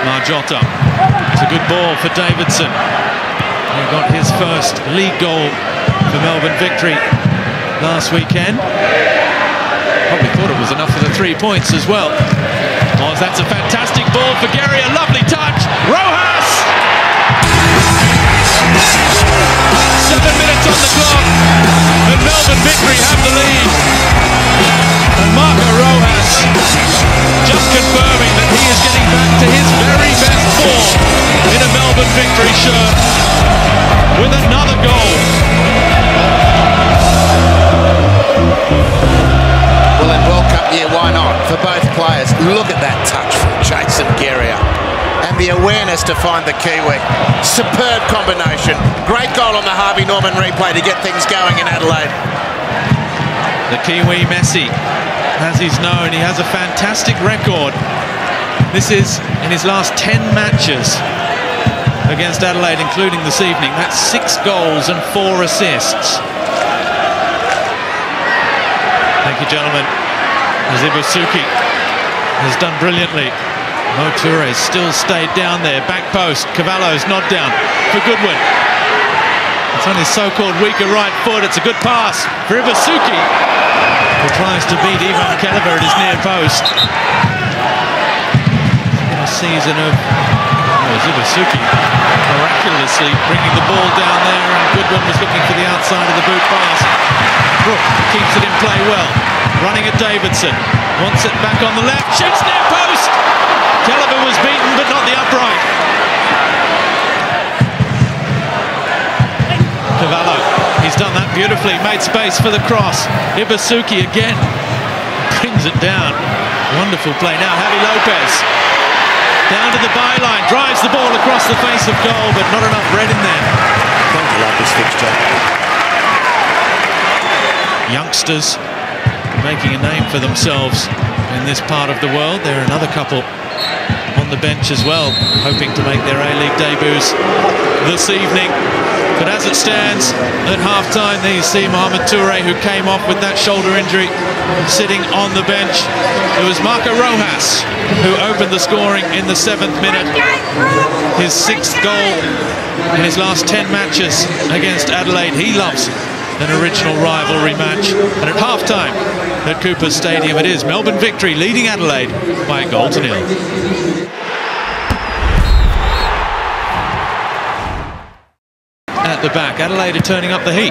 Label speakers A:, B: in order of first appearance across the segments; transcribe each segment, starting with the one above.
A: Marjota. It's a good ball for Davidson. He got his first league goal for Melbourne Victory last weekend. Probably thought it was enough for the 3 points as well. Oh, that's a fantastic ball for Gary, a lovely touch. Rojas! 7 minutes on the clock, and Melbourne Victory have the lead. And Marco Rojas just confirming that he is getting back to his very best form in a Melbourne Victory shirt with another goal.
B: Well, in World Cup year, why not? For both players, look at that touch from Jason Geria. And the awareness to find the Kiwi. Superb combination. Great goal on the Harvey Norman replay to get things going in Adelaide.
A: The Kiwi Messi, as he's known, he has a fantastic record. This is in his last 10 matches against Adelaide, including this evening. That's 6 goals and 4 assists. Thank you, gentlemen. Ibusuki has done brilliantly. Mo Toure still stayed down there. Back post. Cavallo's nod down for Goodwin. It's on his so-called weaker right foot. It's a good pass for Ibusuki, who tries to beat Ivan Kelleher at his near post. In a season of Ibusuki miraculously bringing the ball down there, and Goodwin was looking for the outside of the boot pass. Brook keeps it in play well. Running at Davidson. Wants it back on the left. Shoots near post. Kelleher was beaten, but not the upright. Cavallo, he's done that beautifully. Made space for the cross. Ibusuki again brings it down. Wonderful play. Now Javi Lopez down to the byline, drives the ball across the face of goal, but not enough red in there.
B: Don't love this fixture.
A: Youngsters making a name for themselves in this part of the world. There are another couple on the bench as well, hoping to make their A-League debuts this evening. But as it stands, at half-time, there you see Mohamed Toure, who came off with that shoulder injury, sitting on the bench. It was Marco Rojas who opened the scoring in the 7th minute. His 6th goal in his last 10 matches against Adelaide. He loves an original rivalry match. And at half-time at Cooper Stadium, it is Melbourne Victory leading Adelaide by a goal to nil. At the back, Adelaide are turning up the heat.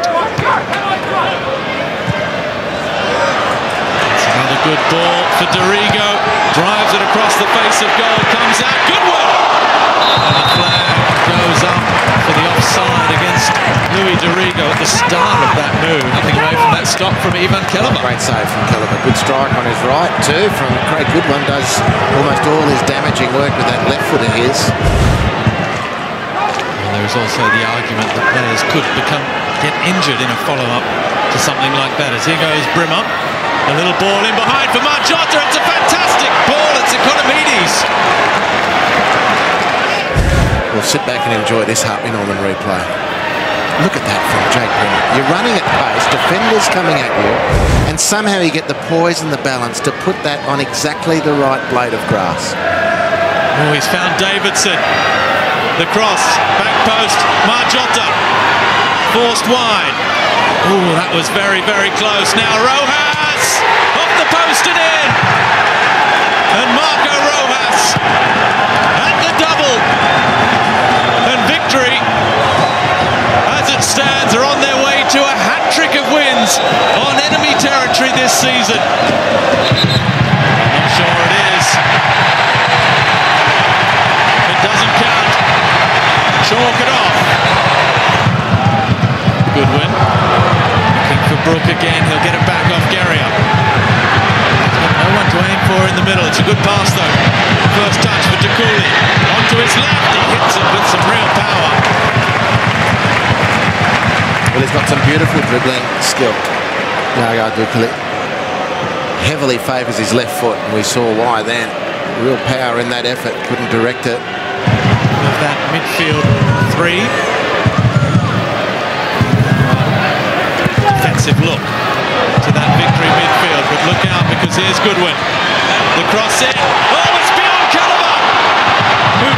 A: It's another good ball for Dorigo. Drives it across the face of goal. Comes out. Goodwin! And the flag goes up for the offside against Louis Dorigo at the start of that move. Nothing away from that stop from Ivan Kelleher.
B: Great save from Kelleher. Good strike on his right too from Craig Goodwin. Does almost all his damaging work with that left foot of his.
A: There is also the argument that players could get injured in a follow-up to something like that. As here goes Brimmer. A little ball in behind for Marjota. It's a fantastic ball. It's Economides.
B: We'll sit back and enjoy this Harvey Norman replay. Look at that from Jake Brimmer. You're running at pace, defenders coming at you, and somehow you get the poise and the balance to put that on exactly the right blade of grass.
A: Oh, he's found Davidson. The cross, back post, Marjota, forced wide. Oh, that was very, very close. Now Rojas, off the post and in. And Marco Rojas at the double. And Victory, as it stands, are on their way to a hat-trick of wins on enemy territory this season. Not sure it is. It doesn't count. Chalk it off. Goodwin looking for Brook again. He'll get it back off Geria. No one to aim for in the middle. It's a good pass though. First touch for Dakuli. Onto his left. He hits it with some real power.
B: Well, he's got some beautiful dribbling skill. Yaga Dakuli heavily favours his left foot, and we saw why then. Real power in that effort. Couldn't direct it.
A: Of that midfield 3. Defensive look to that Victory midfield, but look out because here's Goodwin. The cross in. Oh, it's beyond Kelleher, who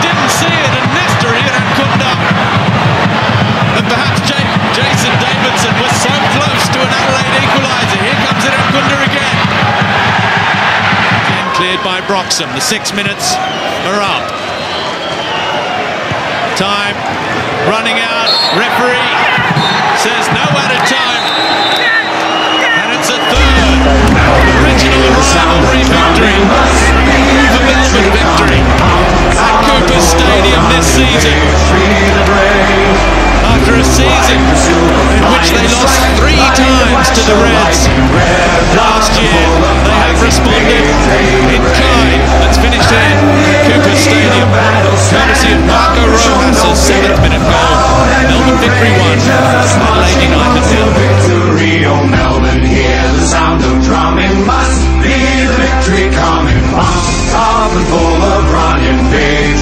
A: Davidson was so close to an Adelaide equaliser. Here comes Irankunda again. Again cleared by Broxham. The 6 minutes are up. Time running out. Referee says no added time. And it's a third regional rivalry victory. The Melbourne victory at Coopers Stadium this season. After a season in which they lost 3 times to the Reds last year, they have responded in kind. That's finished in Coopers Stadium, courtesy of Marco Rojas' 7th minute goal. Melbourne victory 1, Adelaide United 0.
C: Victory, oh Melbourne, hear the sound of drumming. Must be the victory coming. Pumped up and full of running, big